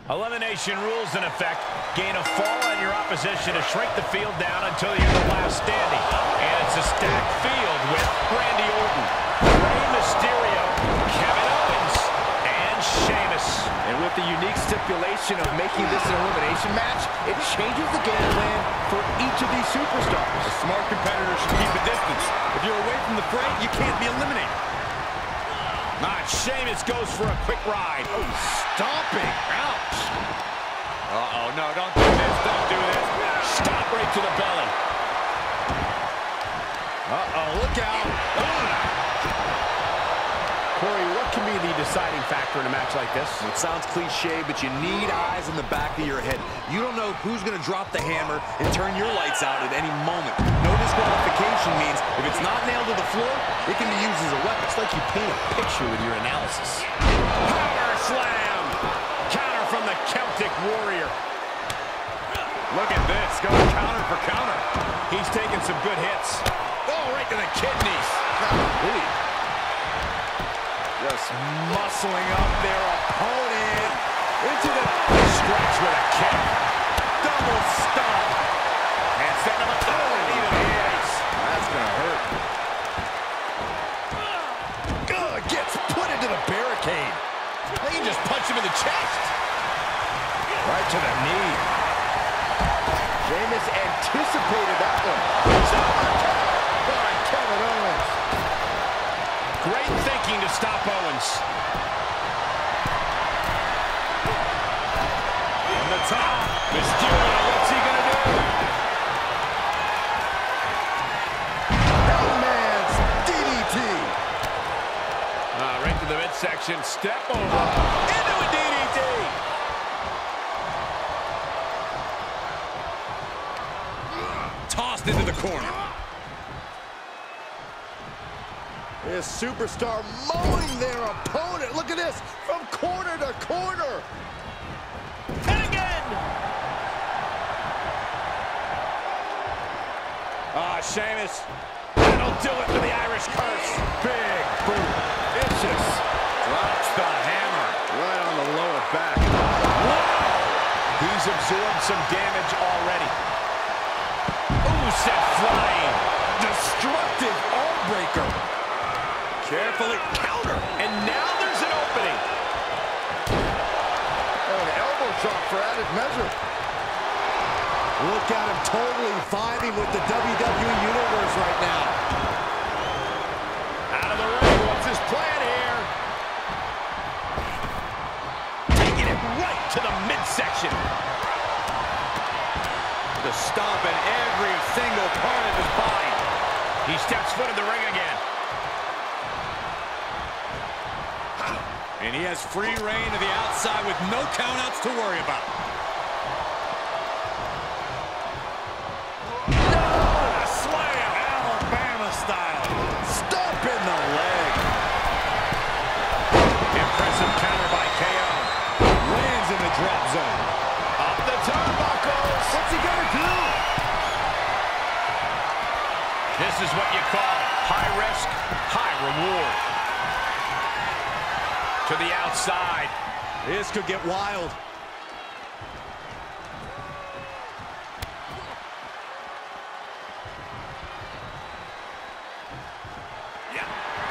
Elimination rules in effect. Gain a fall on your opposition to shrink the field down until you're the last standing. And it's a stacked field with Randy Orton, Rey Mysterio, Kevin Owens, and Sheamus. And with the unique stipulation of making this an elimination match, it changes the game plan for each of these superstars. A smart competitor should keep a distance. If you're away from the fray, you can't be eliminated. Sheamus goes for a quick ride. Oh, stomping. Ouch. Uh-oh, no, don't do this, don't do this. Stop right to the belly. Uh-oh, look out. Corey, what can be the deciding factor in a match like this? It sounds cliche, but you need eyes in the back of your head. You don't know who's going to drop the hammer and turn your lights out at any moment. No disqualification means if it's not nailed to the floor, it can be used as a weapon. It's like you paint a picture with your analysis. Power slam. Counter from the Celtic Warrior. Look at this, going counter for counter. He's taking some good hits. Oh, right to the kidneys. Golly. Just muscling up their opponent into the stretch with a kick. Double stomp. And set him up. Oh, knee to the face. That's going to hurt. Gets put into the barricade. They can just punch him in the chest. Right to the knee. Sheamus anticipated that one. By Kevin Owens. Great thinking to stop Owens. On the top. Mysterio, what's he going to do? Hellman's DDT. Right to the midsection. Step over. Into a DDT. Tossed into the corner. This superstar mowing their opponent. Look at this, from corner to corner. And again. Sheamus. That'll do it for the Irish curse. Big boot. Vicious. Drops the hammer. Right on the lower back. Wow. He's absorbed some damage already. Ooh, set flying. Destructive arm breaker. Carefully counter. And now there's an opening. Oh, an elbow drop for added measure. Look at him totally vibing with the WWE Universe right now. Out of the ring. What's his plan here? Taking it right to the midsection. The stomp in every single part of his body. He steps foot in the ring again. And he has free reign to the outside with no countouts to worry about. A slam. Alabama style. Stomp in the leg. Impressive counter by KO. Lands in the drop zone. Up the turnbuckles. What's he gonna do? This is what you call high risk, high reward. To the outside. This could get wild. Yeah.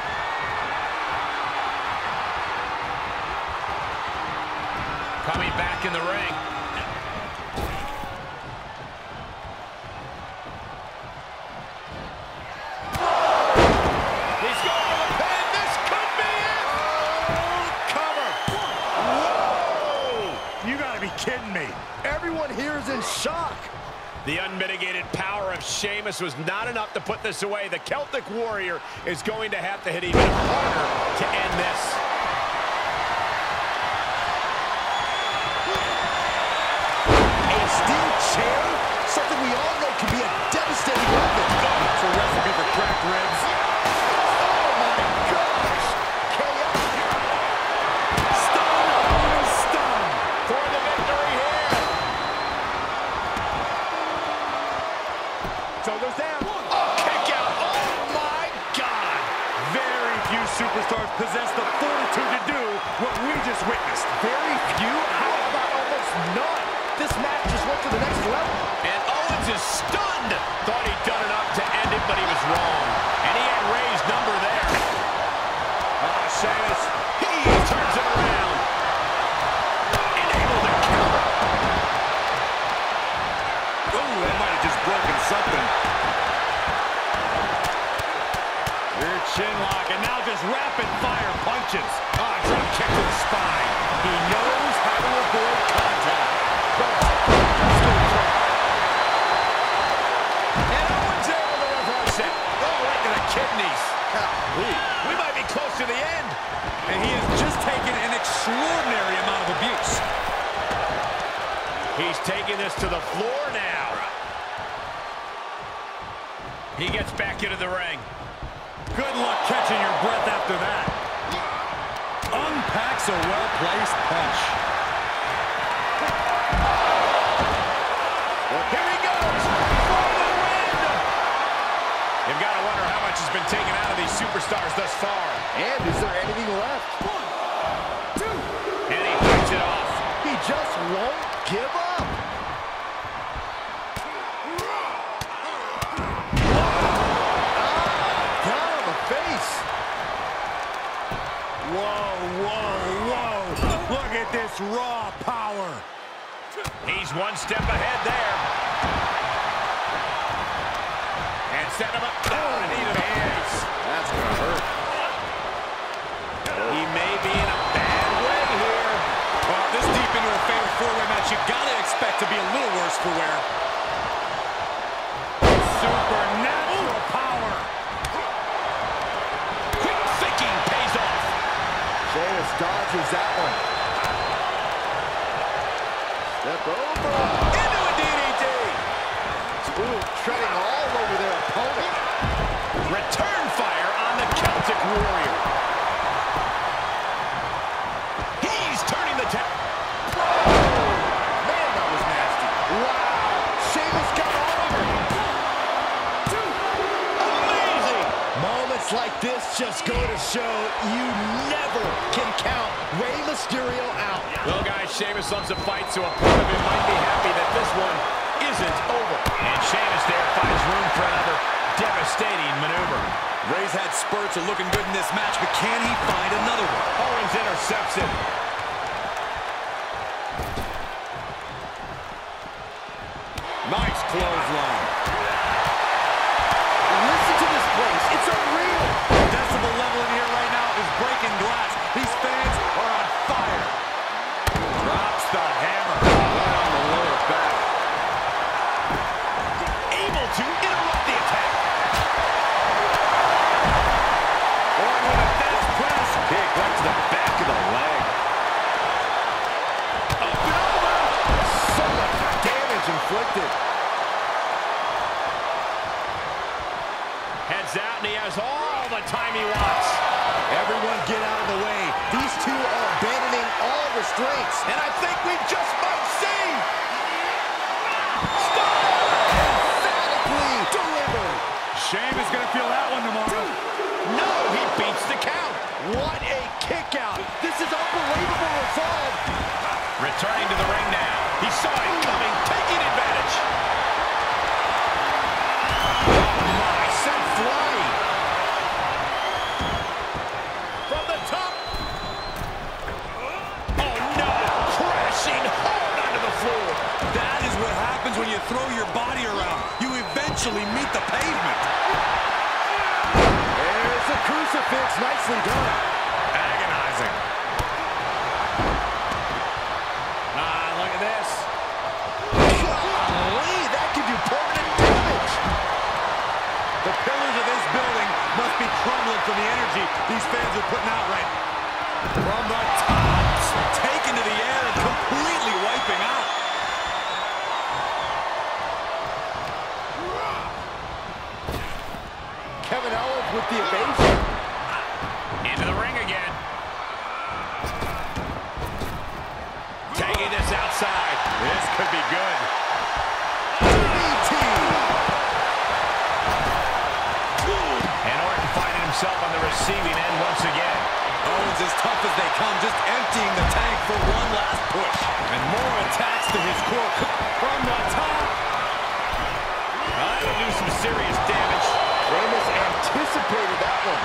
Coming back in the ring. Kidding me. Everyone here is in shock. The unmitigated power of Sheamus was not enough to put this away. The Celtic Warrior is going to have to hit even harder to end this. A steel chair? Something we all know can be a devastating weapon. It's a recipe for cracked ribs. Oh my gosh! KO. For the victory here. Shoulders down. Kick out. Oh my God. Very few superstars possess the fortitude to do what we just witnessed. Very few? How about almost chin lock, and now just rapid-fire punches. Drop kick to the spine. He knows how to avoid contact. And Owens able to reverse it. Oh, right to the kidneys. We might be close to the end. And he has just taken an extraordinary amount of abuse. He's taking this to the floor now. He gets back into the ring. Good luck catching your breath after that. Unpacks a well-placed punch. Here he goes for the win. You've got to wonder how much has been taken out of these superstars thus far. And is there anything left? 1, 2. And he fights it off. He just won't give up. Down on the face. Whoa, whoa, whoa. Look at this raw power. He's one step ahead there. And set him up. Oh, knee to the face. That's gonna hurt. He may be in a bad way here. Well, this deep into a fatal four-way match, you gotta expect to be a little worse for wear. Supernatural power. Quick thinking pays off. Sheamus dodges that one. Step over. Into a DDT. Ooh, treading all over their opponent. Return fire on the Celtic Warrior. He's turning the tap. Man, that was nasty. Wow. Sheamus got all over him. Amazing. Moments like this just go to show you never can count Rey Mysterio out. Well, guys, Sheamus loves to fight, so a part of him might be happy that this one isn't over. And Sheamus there finds room for another devastating maneuver. Rey's had spurts of looking good in this match, but can he find another one? Owens intercepts it. Nice clothesline. Listen to this place. It's unreal. The decibel level in here right now is breaking glass. These fans are on fire. Drops the hammer. Right on the lower back. Able to interrupt the attack. Or with a fast press. Kick right to the back of the leg. Up and over. So much damage inflicted. Heads out, and he has all the time he wants. Everyone get out of the way. These two are abandoning all restraints. And I think we just might see. Emphatically delivered. Sheamus is going to feel that one tomorrow. No, he beats the count. What a kick out. This is unbelievable resolve. Returning to the ring now. He saw it coming, taking advantage. Oh my, sent flying. From the top. Oh no, crashing hard onto the floor. That is what happens when you throw your body around. You eventually meet the pavement. There's a crucifix. Nicely done. Agonizing. Look at this. Golly, that could do permanent damage. The pillars of this building must be crumbling from the energy these fans are putting out right now. From the top, taken to the air and completely wiping out. Kevin Owens with the evasion. Into the ring again. Taking this outside. This could be good. DDT. And Orton finding himself on the receiving end once again. Owens as tough as they come, just emptying the tank for one last push. And more attacks to his core from the top. That'll do some serious damage. Sheamus anticipated that one.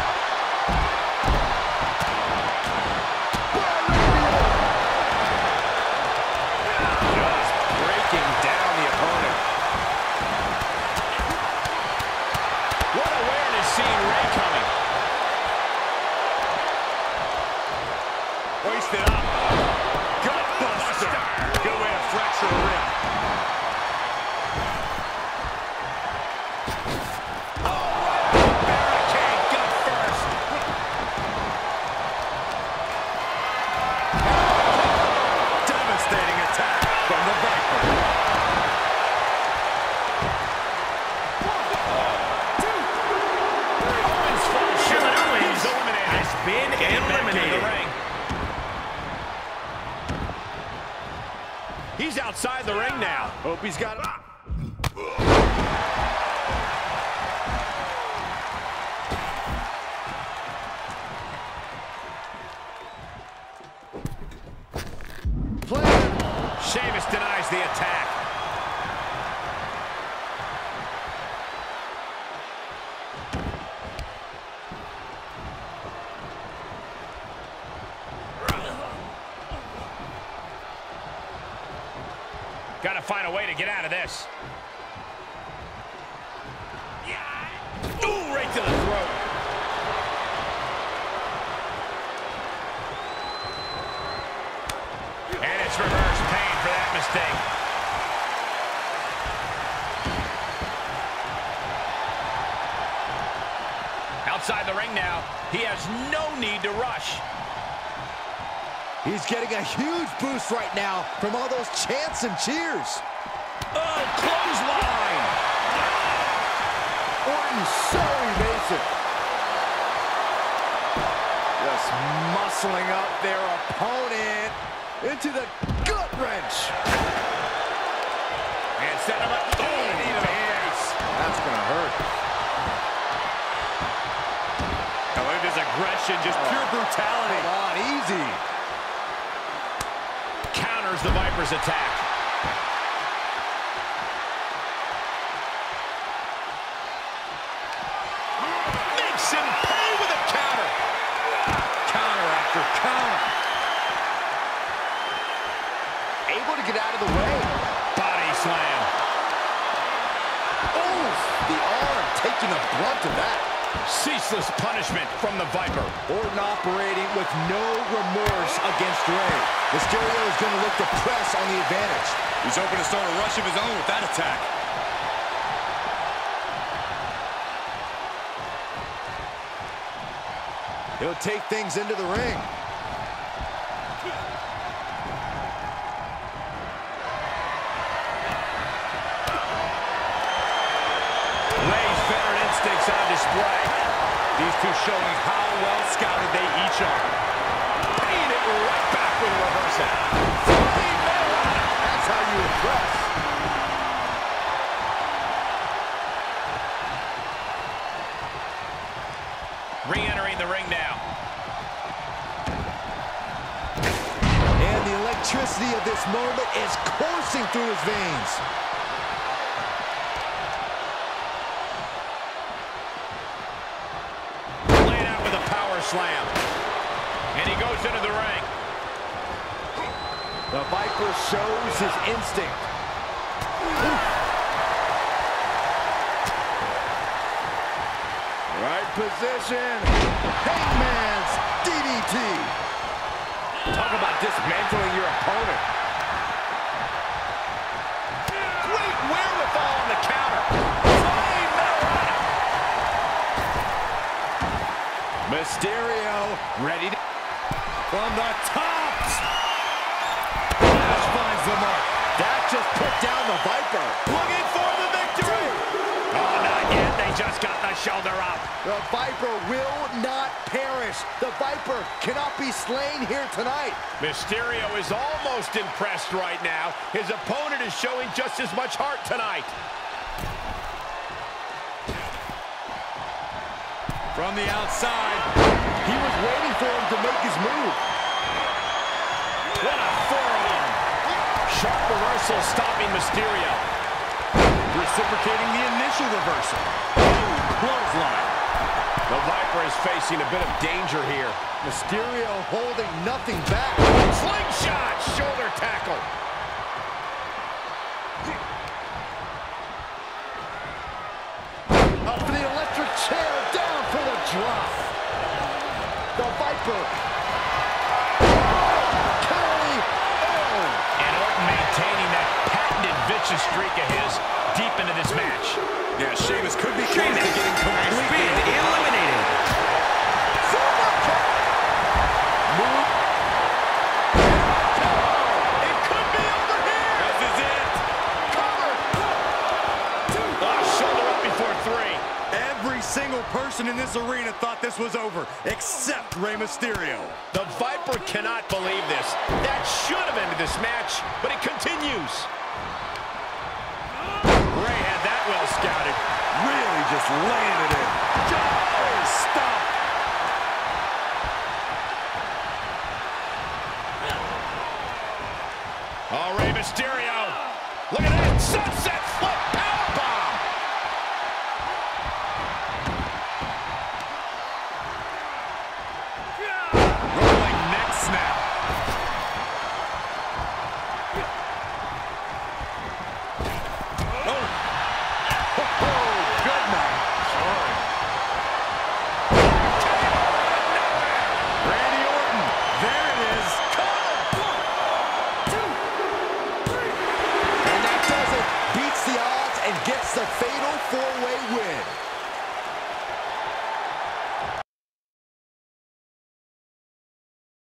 Just breaking down the opponent. What awareness seeing Rey coming. Hoisted up. Gut buster. Good way to fracture a rib. He's outside the ring now. Hope he's got it. Sheamus denies the attack. Got to find a way to get out of this. Ooh, right to the throat. And it's reverse pain for that mistake. Outside the ring now. He has no need to rush. He's getting a huge boost right now from all those chants and cheers. Oh, clothesline! Orton so evasive. Just muscling up their opponent into the gut wrench. And set him up. Oh, knee to the face. That's gonna hurt. Oh, look at his aggression, just pure brutality. Come on, easy. Counters the Viper's attack. Makes him pay with a counter. Counter after counter. Able to get out of the way. Body slam. Oh, the arm taking the brunt of that. Ceaseless punishment from the Viper. Orton operating with no remorse against Rey. Mysterio is going to look to press on the advantage. He's open to start a rush of his own with that attack. He'll take things into the ring. Rey's veteran instincts on display. These two showing how well scouted they each are. Paying it right back with a reversal. That's how you impress. Re-entering the ring now. And the electricity of this moment is coursing through his veins. Laid out with a power slam. And he goes into the ring. The Viper shows his instinct. Right position. Hangman's DDT. Talk about dismantling your opponent. Great wherewithal on the counter. Mysterio ready to... From the top. Nash finds the mark. That just put down the Viper. Looking for the victory. Oh, not yet. They just got the shoulder up. The Viper will not perish. The Viper cannot be slain here tonight. Mysterio is almost impressed right now. His opponent is showing just as much heart tonight. From the outside. He was waiting for him to make his move. What a forearm. Sharp reversal stopping Mysterio. Reciprocating the initial reversal. Clothesline. The Viper is facing a bit of danger here. Mysterio holding nothing back. Slingshot, shoulder tackle. Up for the electric chair, down for the drop. The Viper. streak of his deep into this match. Yeah, Sheamus could be close to getting completely eliminated. It could be over here. This is it. Cover. Shoulder up before 3. Every single person in this arena thought this was over, except Rey Mysterio. The Viper cannot believe this. That should have ended this match, but it continues. Rey had that well scouted. Really just laying it in. Oh, stop. Oh, Rey Mysterio. Look at that. Sunset flip powerbomb. Rolling neck snap. Oh. Good night. Randy Orton. There it is. And that does it. Beats the odds and gets the fatal 4-way win.